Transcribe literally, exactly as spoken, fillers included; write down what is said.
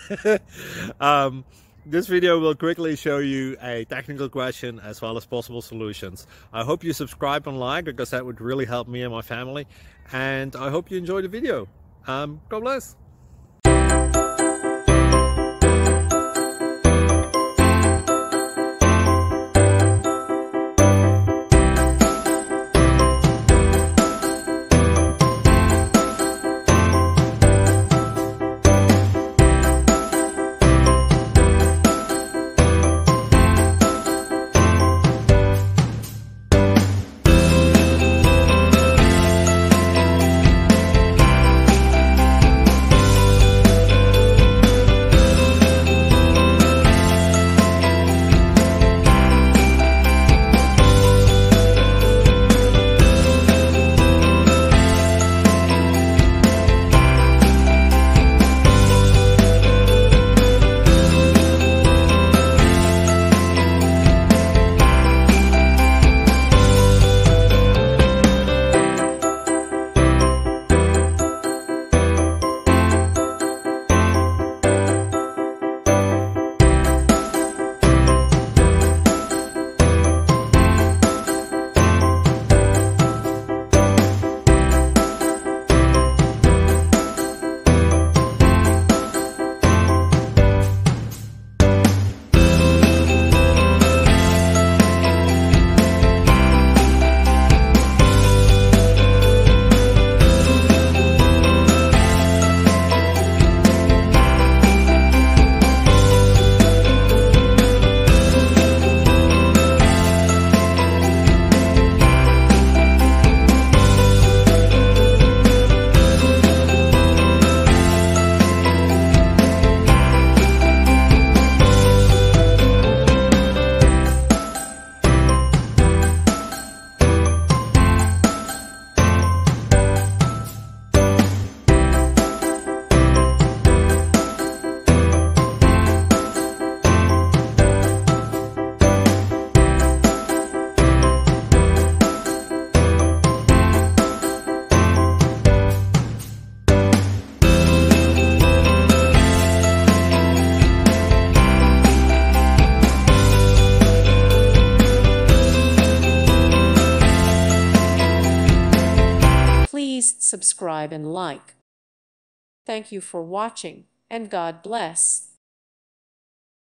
um, this video will quickly show you a technical question as well as possible solutions. I hope you subscribe and like, because that would really help me and my family. And I hope you enjoy the video. Um, God bless. Please subscribe and like. Thank you for watching, and God bless.